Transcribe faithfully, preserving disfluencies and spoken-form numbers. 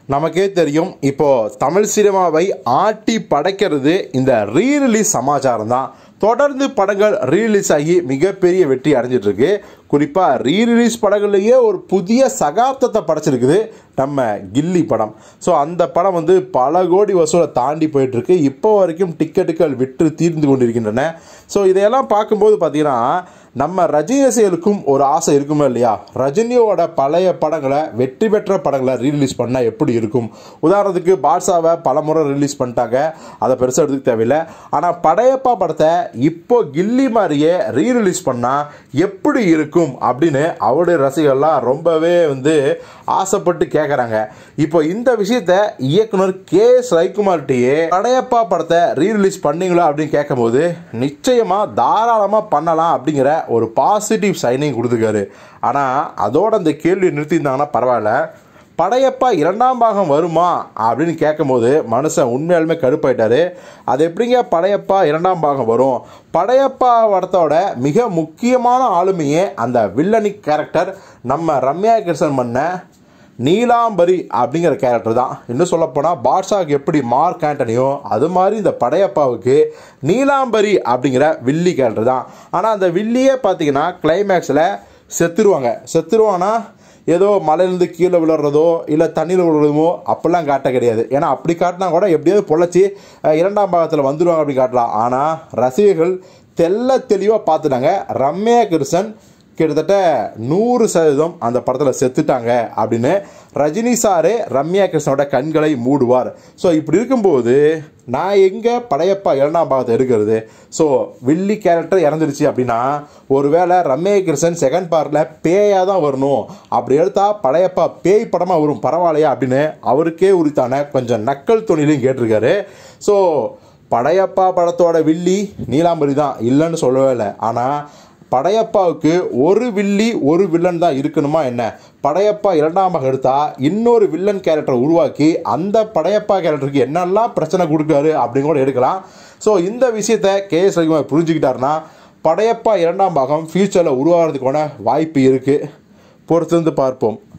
நமக்கே தெரியும், இப்போ தமிழ் சினிமாவை ஆட்டி படைக்கிறது இந்த ரீ ரிலீஸ் சமாச்சாரம் தான். தொடர்ந்து படங்கள் ரீரிலீஸ் ஆகி மிகப்பெரிய வெற்றி அடைஞ்சிட்டு இருக்கு. குறிப்பாக ரீ ரிலீஸ் படங்கள்லேயே ஒரு புதிய சகாப்தத்தை படைச்சிருக்குது நம்ம கில்லி படம். ஸோ அந்த படம் வந்து பல கோடி வசூலை தாண்டி போயிட்டுருக்கு. இப்போ வரைக்கும் டிக்கெட்டுகள் விற்று தீர்ந்து கொண்டிருக்கின்றன. ஸோ இதையெல்லாம் பார்க்கும்போது பார்த்தீங்கன்னா நம்ம ரஜினி ரசிகர்களுக்கும் ஒரு ஆசை இருக்குமே இல்லையா, ரஜினியோட பழைய படங்களை வெற்றி பெற்ற படங்களை ரீரிலீஸ் பண்ணால் எப்படி இருக்கும். உதாரணத்துக்கு பாட்ஷாவை பல முறை ரிலீஸ் பண்ணிட்டாங்க, அதை பெருசாக எடுத்துக்க தேவையில்லை. ஆனால் படையப்பா படத்தை இப்போ கில்லி மாதிரியே ரீரிலீஸ் பண்ணால் எப்படி இருக்கும் அப்படின்னு அவருடைய ரசிகர்கள்லாம் ரொம்பவே வந்து ஆசைப்பட்டு கேட்குறாங்க. இப்போ இந்த விஷயத்த இயக்குனர் கே எஸ் ரவிக்குமார்கிட்டயே படையப்பா படத்தை ரீரிலீஸ் பண்ணீங்களா அப்படின்னு கேட்கும்போது நிச்சயமாக தாராளமாக பண்ணலாம் அப்படிங்கிற ஒரு பாசிட்டிவ் சைனிங் கொடுத்துருக்காரு. ஆனால் அதோட அந்த கேள்வி நிறுத்தியிருந்தாங்கன்னா பரவாயில்ல, படையப்பா இரண்டாம் பாகம் வருமா அப்படின்னு கேட்கும்போது மனுஷன் உண்மையாலுமே கடுப்பாயிட்டாரு. அது எப்படிங்க படையப்பா இரண்டாம் பாகம் வரும்? படையப்பா படத்தோட மிக முக்கியமான ஆளுமையே அந்த வில்லனிக் கேரக்டர் நம்ம ரம்யா கிருஷ்ணன் பண்ண நீலாம்பரி அப்படிங்கிற கேரக்டர் தான். இன்னும் சொல்லப்போனால் பாட்ஷாவுக்கு எப்படி மார்க் ஆண்டனியோ அது மாதிரி இந்த படையப்பாவுக்கு நீலாம்பரி அப்படிங்கிற வில்லி கேரக்டர் தான். ஆனால் அந்த வில்லியே பார்த்தீங்கன்னா கிளைமேக்ஸில் செத்துருவாங்க. செத்துருவானா ஏதோ மலையிலேருந்து கீழே விழுறதோ இல்லை தண்ணியில் விழுறதோ அப்படிலாம் காட்ட கிடையாது. ஏன்னா அப்படி காட்டினா கூட எப்படியாவது பொழைச்சி இரண்டாம் பாகத்தில் வந்துடுவாங்க அப்படின்னு காட்டலாம். ஆனால் ரசிகர்கள் தெல்ல தெளிவாக பார்த்துட்டாங்க, ரம்யா கிருஷ்ணன் கிட்டத்தட்ட நூறு சதவீதம் அந்த படத்தில் செத்துட்டாங்க அப்படின்னு. ரஜினி சாரே ரம்யா கிருஷ்ணனோட கண்களை மூடுவார். ஸோ இப்படி இருக்கும்போது நான் எங்கே படையப்பா இரண்டாம் பாகத்தை எடுக்கிறது? ஸோ வில்லி கேரக்டர் இறந்துருச்சு அப்படின்னா ஒருவேளை ரம்யா கிருஷ்ணன் செகண்ட் பார்ட்டில் பேயாக தான் வரணும், அப்படி எடுத்தால் படையப்பா பேய் படமாக வரும் பரவாயில்லையா அப்படின்னு அவருக்கே உரித்தான கொஞ்சம் நக்கல் துணிலையும் கேட்டிருக்காரு. ஸோ படையப்பா படத்தோட வில்லி நீலாம்பரி தான், இல்லைன்னு சொல்லவே இல்லை. ஆனால் படையப்பாவுக்கு ஒரு வில்லி ஒரு வில்லன் தான் இருக்கணுமா என்ன? படையப்பா இரண்டாம் பாகம் எடுத்தால் இன்னொரு வில்லன் கேரக்டர் உருவாக்கி அந்த படையப்பா கேரக்டருக்கு என்னெல்லாம் பிரச்சனை கொடுக்காரு அப்படின்னு கூட எடுக்கலாம். ஸோ இந்த விஷயத்தை கே எஸ் ரவிக்குமார் புரிஞ்சுக்கிட்டாருன்னா படையப்பா இரண்டாம் பாகம் ஃபியூச்சரில் உருவாகிறதுக்கான வாய்ப்பு இருக்குது. பொறுத்திருந்து பார்ப்போம்.